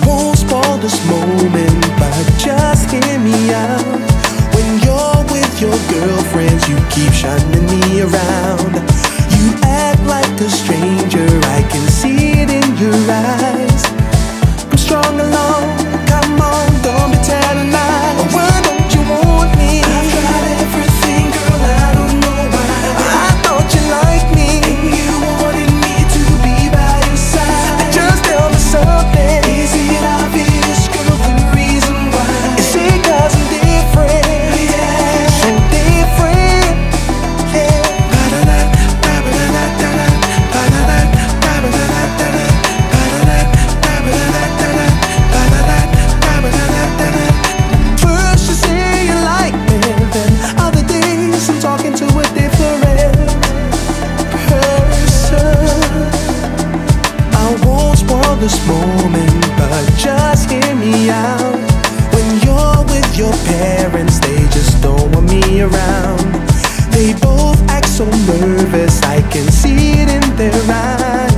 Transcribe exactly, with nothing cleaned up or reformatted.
won't spoil this moment, but just hear me out. When you're with your girlfriends, you keep shunning me around. You act like a stranger, I can see it in your eyes. I'm strong alone, come on, don't be telling lies. Why don't you want me? I've tried everything, girl, I don't know why. I thought you liked me, and you wanted me to be by your side. Just tell me something, is it obvious, girl, the reason why? Is it 'cause I'm different? Yeah, so different. Yeah. First you say you like me, then other days I'm talking to a different person. I won't spoil this moment, but just hear me out. When you're with your parents, they just don't want me around. They both act so nervous, I can see it in their eyes.